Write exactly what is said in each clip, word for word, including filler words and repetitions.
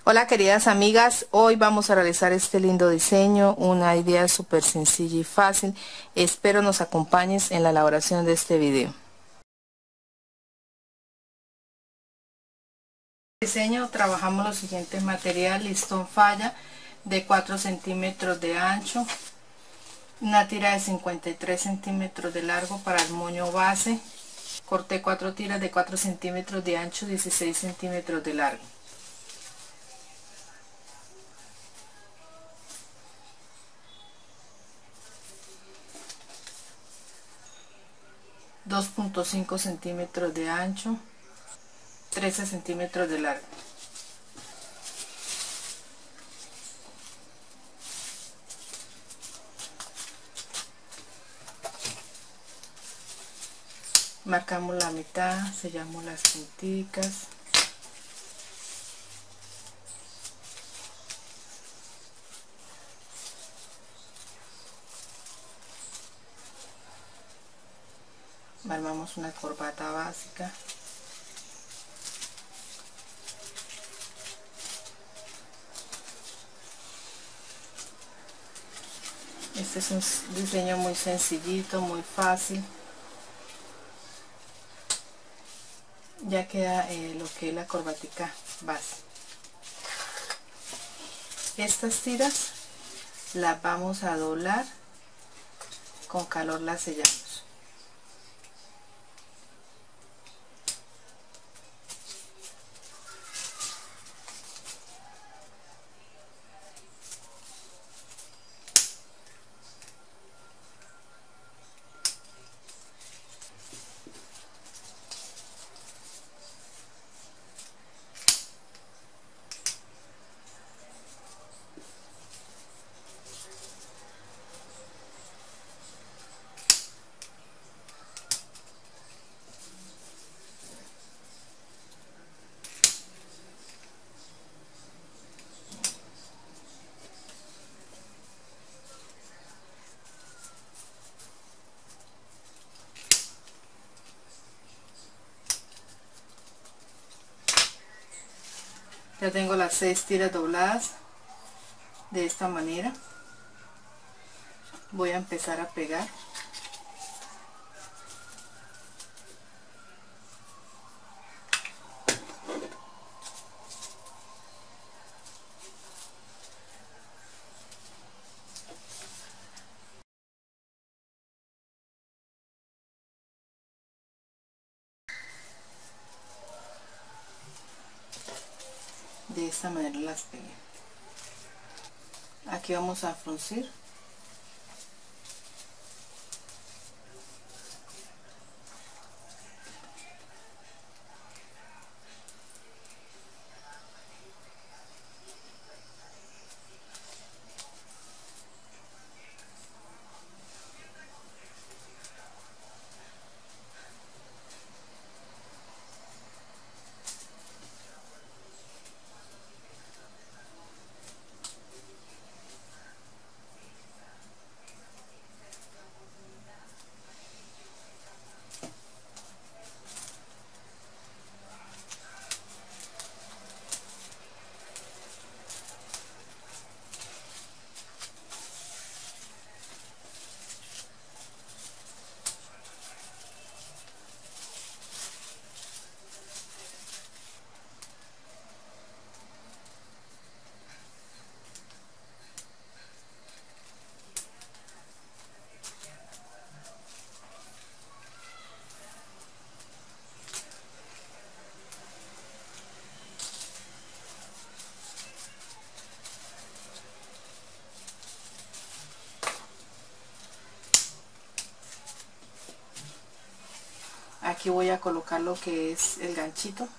Hola queridas amigas, hoy vamos a realizar este lindo diseño, una idea súper sencilla y fácil. Espero nos acompañes en la elaboración de este video. En el diseño trabajamos los siguientes materiales: listón falla de cuatro centímetros de ancho, una tira de cincuenta y tres centímetros de largo para el moño base, corté cuatro tiras de cuatro centímetros de ancho, dieciséis centímetros de largo. dos punto cinco centímetros de ancho, trece centímetros de largo. Marcamos la mitad, sellamos las punticas. Armamos una corbata básica. Este es un diseño muy sencillito, muy fácil. Ya queda eh, lo que es la corbatica base. Estas tiras las vamos a doblar, con calor las sellamos. Ya tengo las seis tiras dobladas de esta manera. Voy a empezar a pegar. De esta manera las pegué. Aquí vamos a fruncir. Aquí voy a colocar lo que es el ganchito.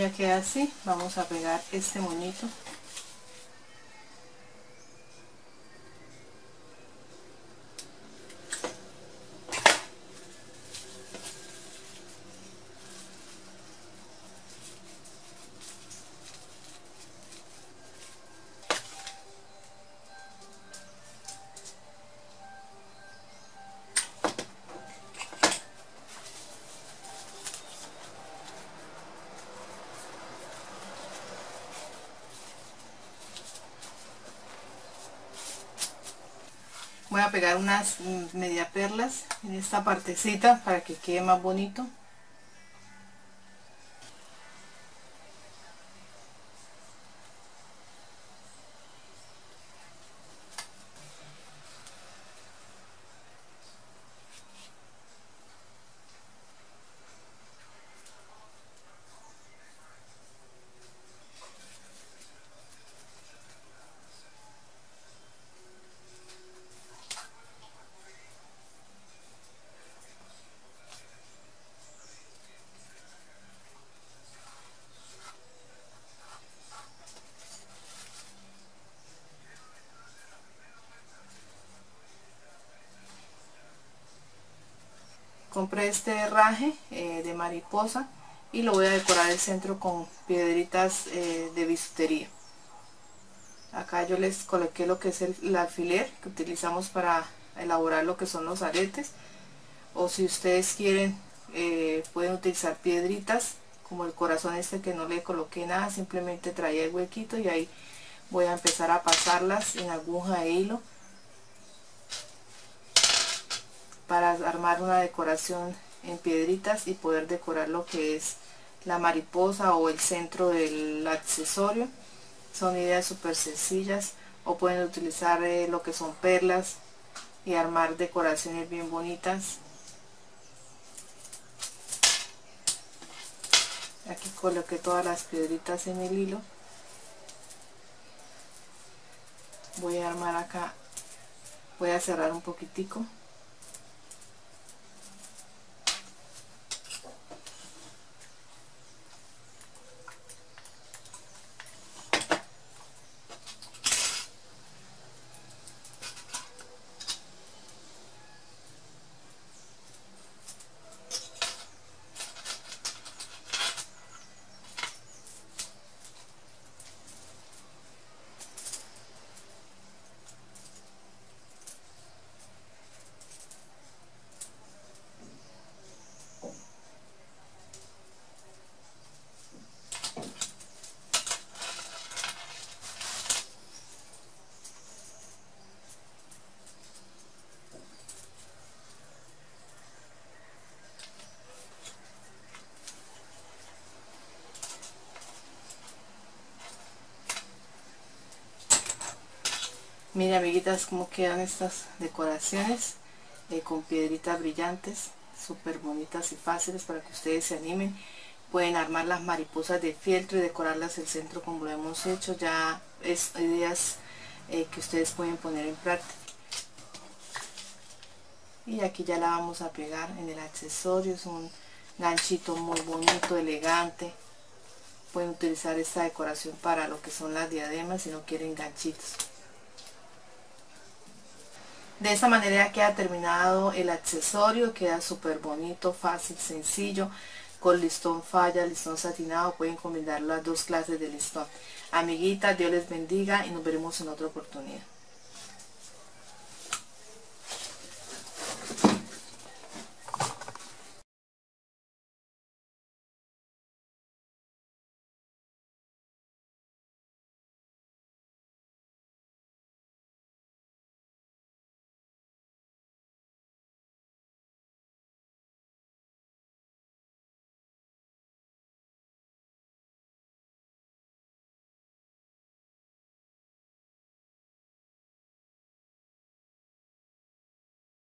Ya queda así. Vamos a pegar este moñito. Voy a pegar unas media perlas en esta partecita para que quede más bonito. Compré este herraje eh, de mariposa y lo voy a decorar el centro con piedritas eh, de bisutería. Acá yo les coloqué lo que es el, el alfiler que utilizamos para elaborar lo que son los aretes, o si ustedes quieren eh, pueden utilizar piedritas como el corazón este que no le coloqué nada, simplemente traía el huequito y ahí voy a empezar a pasarlas en aguja e hilo para armar una decoración en piedritas y poder decorar lo que es la mariposa o el centro del accesorio. Son ideas súper sencillas, o pueden utilizar eh, lo que son perlas y armar decoraciones bien bonitas. Aquí coloqué todas las piedritas en el hilo. Voy a armar acá, voy a cerrar un poquitico. Miren, amiguitas, cómo quedan estas decoraciones eh, con piedritas brillantes, súper bonitas y fáciles para que ustedes se animen. Pueden armar las mariposas de fieltro y decorarlas el centro como lo hemos hecho. Ya es ideas eh, que ustedes pueden poner en práctica. Y aquí ya la vamos a pegar en el accesorio. Es un ganchito muy bonito, elegante. Pueden utilizar esta decoración para lo que son las diademas si no quieren ganchitos. De esta manera queda terminado el accesorio, queda súper bonito, fácil, sencillo, con listón falla, listón satinado. Pueden combinar las dos clases de listón. Amiguitas, Dios les bendiga y nos veremos en otra oportunidad.